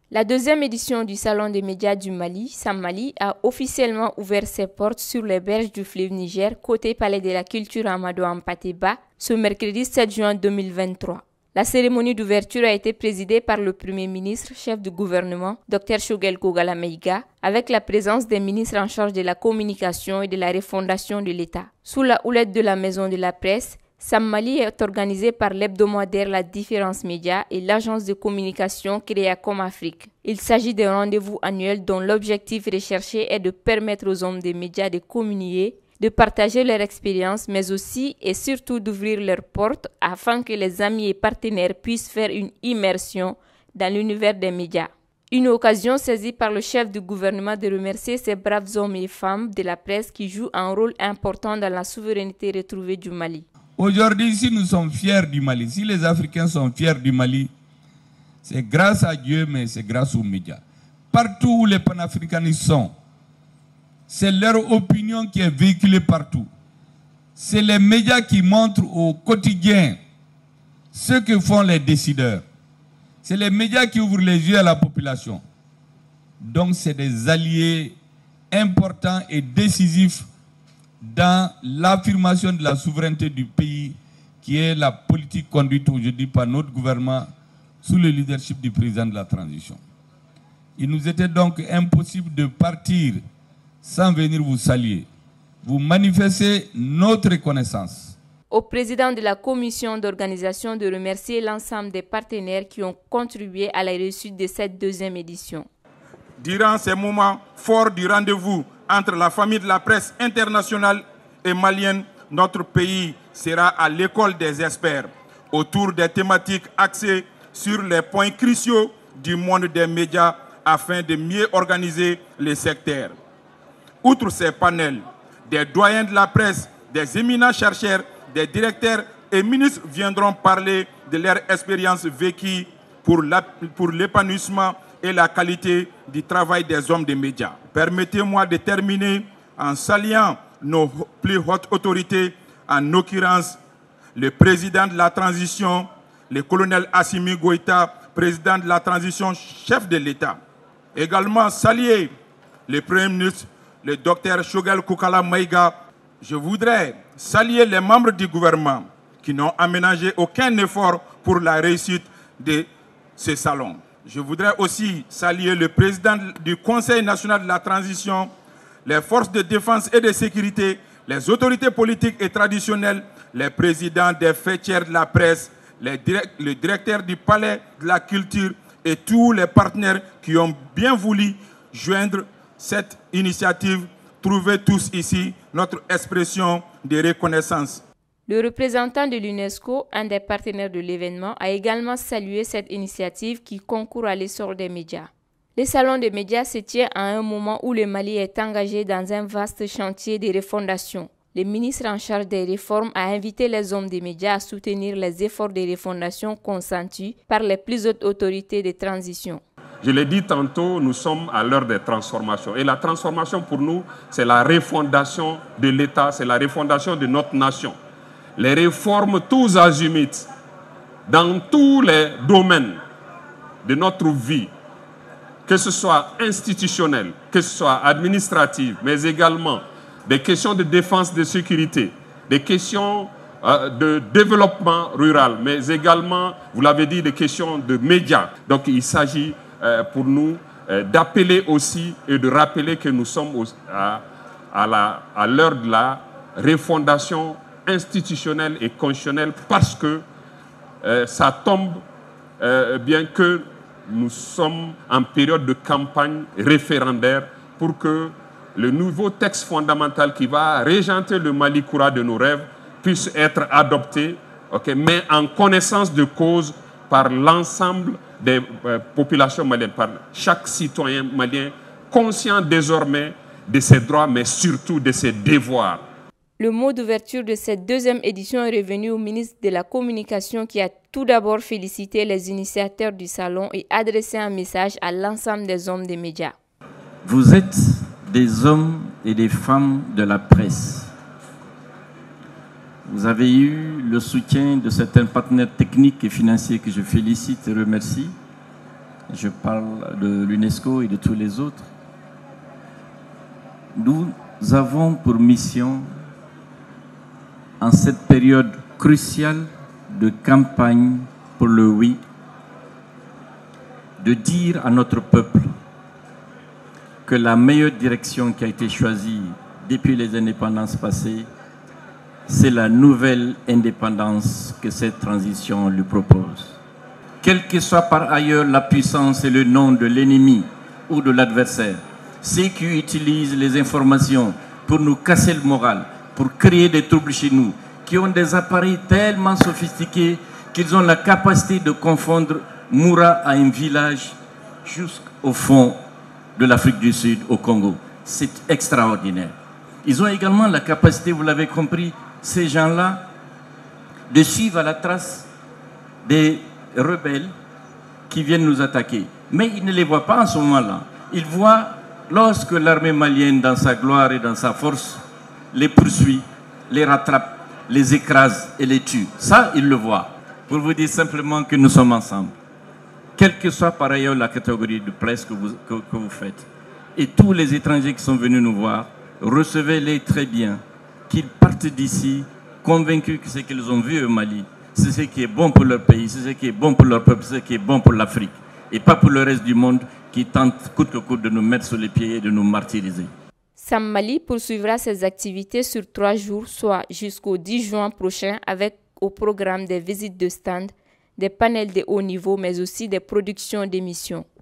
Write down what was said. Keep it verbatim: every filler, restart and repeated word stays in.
La deuxième édition du Salon des médias du Mali, SAM-Mali, a officiellement ouvert ses portes sur les berges du fleuve Niger, côté Palais de la Culture Amadou Hampâté-Bâ, ce mercredi sept juin deux mille vingt-trois. La cérémonie d'ouverture a été présidée par le Premier ministre, chef du gouvernement, Dr Choguel Kogala Maïga, avec la présence des ministres en charge de la communication et de la refondation de l'État. Sous la houlette de la Maison de la Presse, SAM-Mali est organisé par l'hebdomadaire La Différence Média et l'agence de communication Créacom Afrique. Il s'agit d'un rendez-vous annuel dont l'objectif recherché est de permettre aux hommes des médias de communiquer, de partager leur expérience, mais aussi et surtout d'ouvrir leurs portes afin que les amis et partenaires puissent faire une immersion dans l'univers des médias. Une occasion saisie par le chef du gouvernement de remercier ces braves hommes et femmes de la presse qui jouent un rôle important dans la souveraineté retrouvée du Mali. Aujourd'hui, si nous sommes fiers du Mali, si les Africains sont fiers du Mali, c'est grâce à Dieu, mais c'est grâce aux médias. Partout où les panafricanistes sont, c'est leur opinion qui est véhiculée partout. C'est les médias qui montrent au quotidien ce que font les décideurs. C'est les médias qui ouvrent les yeux à la population. Donc c'est des alliés importants et décisifs dans l'affirmation de la souveraineté du pays, qui est la politique conduite aujourd'hui par notre gouvernement sous le leadership du président de la transition. Il nous était donc impossible de partir sans venir vous saluer. Vous manifestez notre reconnaissance. Au président de la commission d'organisation de remercier l'ensemble des partenaires qui ont contribué à la réussite de cette deuxième édition. Durant ces moments forts du rendez-vous entre la famille de la presse internationale et malienne, notre pays sera à l'école des experts autour des thématiques axées sur les points cruciaux du monde des médias afin de mieux organiser les secteurs. Outre ces panels, des doyens de la presse, des éminents chercheurs, des directeurs et ministres viendront parler de leur expérience vécue pour l'épanouissement et la qualité du travail des hommes des médias. Permettez-moi de terminer en saluant nos plus hautes autorités, en l'occurrence le président de la transition, le colonel Assimi Goïta, président de la transition, chef de l'État. Également saluer le Premier ministre, le docteur Choguel Kogala Maïga. Je voudrais saluer les membres du gouvernement qui n'ont aménagé aucun effort pour la réussite de ce salon. Je voudrais aussi saluer le président du Conseil national de la transition, les forces de défense et de sécurité, les autorités politiques et traditionnelles, les présidents des fêtières de la presse, les direct, le directeur du palais de la culture et tous les partenaires qui ont bien voulu joindre cette initiative. Trouvez tous ici notre expression de reconnaissance. Le représentant de l'UNESCO, un des partenaires de l'événement, a également salué cette initiative qui concourt à l'essor des médias. Le salon des médias se tient à un moment où le Mali est engagé dans un vaste chantier de refondation. Le ministre en charge des réformes a invité les hommes des médias à soutenir les efforts de refondation consentis par les plus hautes autorités de transition. Je l'ai dit tantôt, nous sommes à l'heure des transformations. Et la transformation pour nous, c'est la refondation de l'État, c'est la refondation de notre nation. Les réformes tous azimuts, dans tous les domaines de notre vie, que ce soit institutionnel, que ce soit administratif, mais également des questions de défense, de sécurité, des questions euh, de développement rural, mais également, vous l'avez dit, des questions de médias. Donc il s'agit euh, pour nous euh, d'appeler aussi et de rappeler que nous sommes au, à, à, la, à l'heure de la refondation institutionnelle et constitutionnelle parce que euh, ça tombe euh, bien que nous sommes en période de campagne référendaire pour que le nouveau texte fondamental qui va régenter le Mali Koura de nos rêves puisse être adopté, okay, mais en connaissance de cause par l'ensemble des euh, populations maliennes, par chaque citoyen malien conscient désormais de ses droits, mais surtout de ses devoirs. Le mot d'ouverture de cette deuxième édition est revenu au ministre de la Communication qui a tout d'abord félicité les initiateurs du salon et adressé un message à l'ensemble des hommes des médias. Vous êtes des hommes et des femmes de la presse. Vous avez eu le soutien de certains partenaires techniques et financiers que je félicite et remercie. je parle de l'UNESCO et de tous les autres, nous avons pour mission, en cette période cruciale de campagne pour le oui, de dire à notre peuple que la meilleure direction qui a été choisie depuis les indépendances passées, c'est la nouvelle indépendance que cette transition lui propose. Quelle que soit par ailleurs la puissance et le nom de l'ennemi ou de l'adversaire, ceux qui utilisent les informations pour nous casser le moral, pour créer des troubles chez nous, qui ont des appareils tellement sophistiqués qu'ils ont la capacité de confondre Moura à un village jusqu'au fond de l'Afrique du Sud, au Congo. C'est extraordinaire. Ils ont également la capacité, vous l'avez compris, ces gens-là, de suivre à la trace des rebelles qui viennent nous attaquer. Mais ils ne les voient pas en ce moment-là. Ils voient lorsque l'armée malienne, dans sa gloire et dans sa force, les poursuit, les rattrape, les écrase et les tue. Ça, ils le voient. Pour vous dire simplement que nous sommes ensemble. Quelle que soit par ailleurs la catégorie de presse que vous, que, que vous faites. Et tous les étrangers qui sont venus nous voir, recevez-les très bien. Qu'ils partent d'ici convaincus que ce qu'ils ont vu au Mali, c'est ce qui est bon pour leur pays, c'est ce qui est bon pour leur peuple, c'est ce qui est bon pour l'Afrique. Et pas pour le reste du monde qui tente coûte que coûte de nous mettre sur les pieds et de nous martyriser. Sam Mali poursuivra ses activités sur trois jours, soit jusqu'au dix juin prochain, avec au programme des visites de stand, des panels de haut niveau, mais aussi des productions d'émissions.